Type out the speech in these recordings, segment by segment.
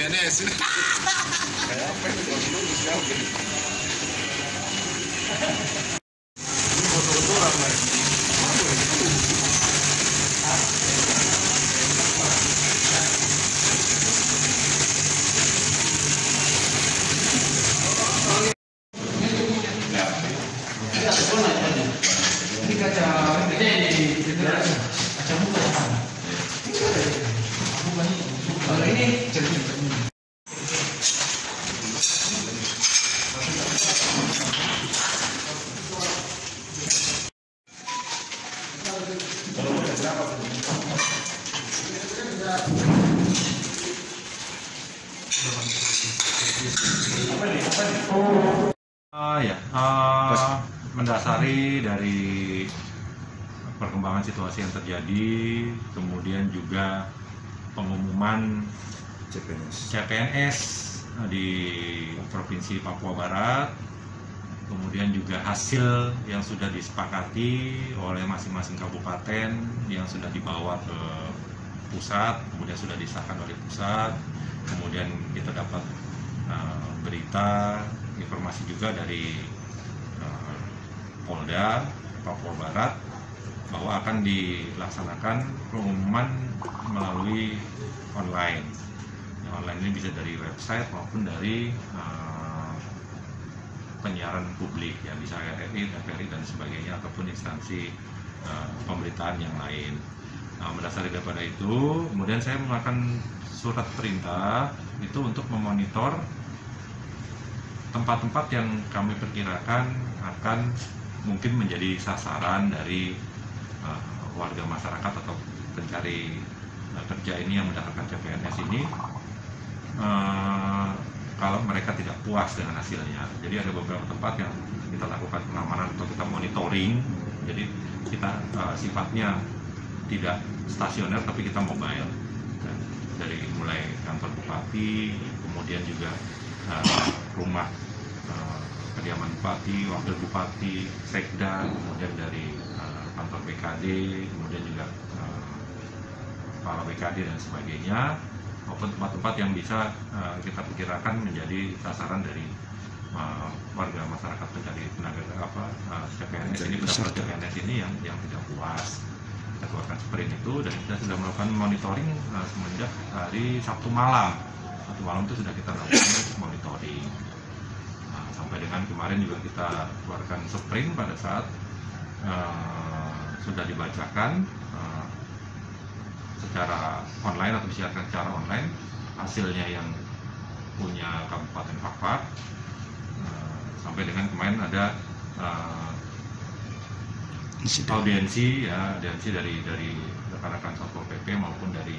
CPNS. Kayak apa itu kalau lulus ya? Foto-foto ramai. Ini kaca ini kaca muka. Kalau ini cermin. Mendasari dari perkembangan situasi yang terjadi, kemudian juga pengumuman CPNS di Provinsi Papua Barat, kemudian juga hasil yang sudah disepakati oleh masing-masing kabupaten yang sudah dibawa ke pusat, kemudian sudah disahkan oleh pusat, kemudian kita dapat berita, informasi juga dari Polda Papua Barat bahwa akan dilaksanakan pengumuman melalui online. Online ini bisa dari website maupun dari penyiaran publik, ya bisa RRI, TVRI dan sebagainya, ataupun instansi pemberitaan yang lain. Berdasarkan daripada itu, kemudian saya mengeluarkan surat perintah itu untuk memonitor tempat-tempat yang kami perkirakan akan mungkin menjadi sasaran dari warga masyarakat atau pencari kerja ini yang mendapatkan CPNS ini, kalau mereka tidak puas dengan hasilnya. Jadi ada beberapa tempat yang kita lakukan pengamanan atau kita monitoring. Jadi kita sifatnya tidak stasioner tapi kita mobile. Dari mulai kantor bupati, kemudian juga rumah kediaman bupati, wakil bupati, sekda, kemudian dari kantor BKD, kemudian juga kepala BKD dan sebagainya, maupun tempat-tempat yang bisa kita perkirakan menjadi sasaran dari warga masyarakat pencari tenaga CPNS ini, peserta CPNS ini yang tidak puas. Kita keluarkan sprint itu dan kita sudah melakukan monitoring semenjak hari Sabtu malam. Sabtu malam itu sudah kita lakukan monitoring. Sampai dengan kemarin juga kita keluarkan sprint pada saat sudah dibacakan secara online atau disiarkan secara online hasilnya yang punya Kabupaten Fakfak, sampai dengan kemarin ada audiensi dari rekan-rekan Satpol PP maupun dari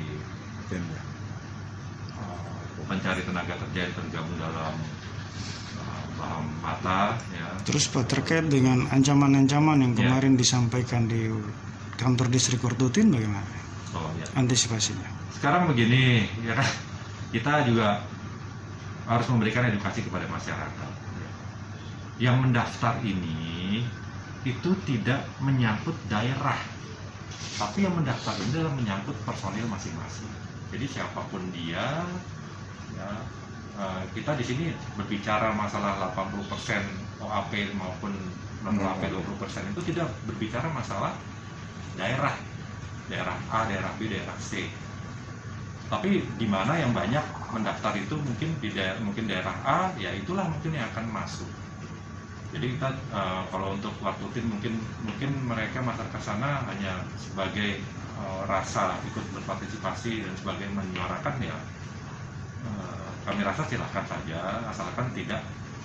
pencari tenaga kerja yang tergabung dalam paham mata, ya. Terus Pak, terkait dengan ancaman-ancaman yang kemarin disampaikan di kantor distrik Kortutin, bagaimana antisipasinya? Sekarang begini, ya kan, kita juga harus memberikan edukasi kepada masyarakat. Yang mendaftar ini itu tidak menyangkut daerah, tapi yang mendaftar ini adalah menyangkut personil masing-masing. Jadi siapapun dia, ya, kita di sini berbicara masalah 80% OAP maupun non-OAP 20% itu tidak berbicara masalah daerah A, daerah B, daerah C. Tapi di mana yang banyak mendaftar itu mungkin mungkin daerah A, ya itulah mungkin yang akan masuk. Jadi kita kalau untuk Wartutin mungkin mereka masyarakat sana hanya sebagai rasa ikut berpartisipasi dan sebagai menyuarakan, ya kami rasa silahkan saja asalkan tidak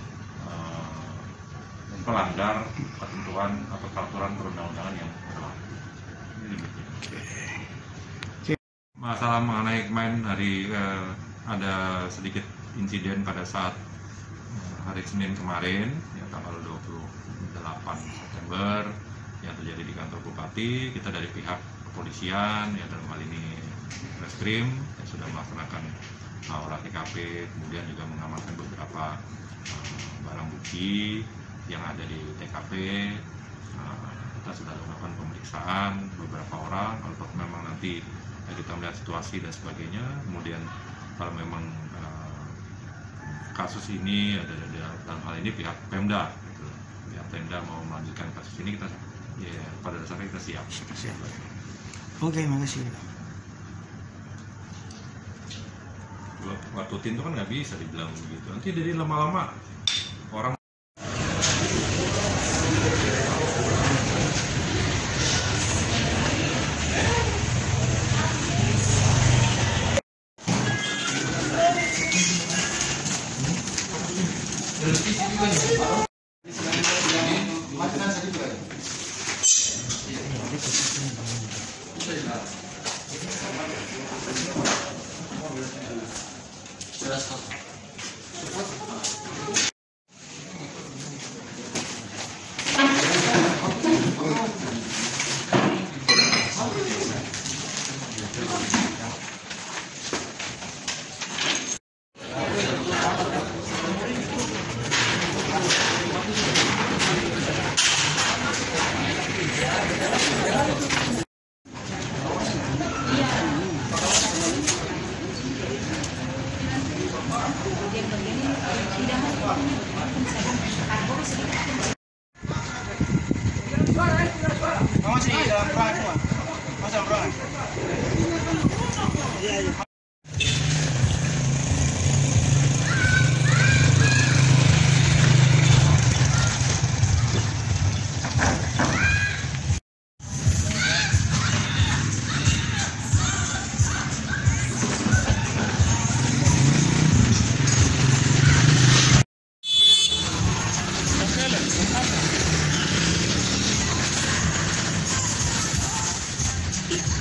melanggar ketentuan atau peraturan perundang-undangan yang berlaku. Masalah mengenai kemarin ada sedikit insiden pada saat hari Senin kemarin, ya, tanggal 28 September yang terjadi di kantor Bupati. Kita dari pihak kepolisian, ya dalam hal ini Reskrim, yang sudah melaksanakan olah TKP, kemudian juga mengamankan beberapa barang bukti yang ada di TKP. Kita sudah melakukan pemeriksaan beberapa orang. Kalau memang nanti kita melihat situasi dan sebagainya, kemudian kalau memang kasus ini ada dalam hal ini pihak Pemda, gitu. Pihak Pemda mau melanjutkan kasus ini, kita ya pada dasarnya kita siap. Siap. Oke, makasih. Waktu itu kan nggak bisa dibilang begitu. Nanti jadi lama-lama orang Masih dalam ruangan semua. Masih dalam ruangan. Iya.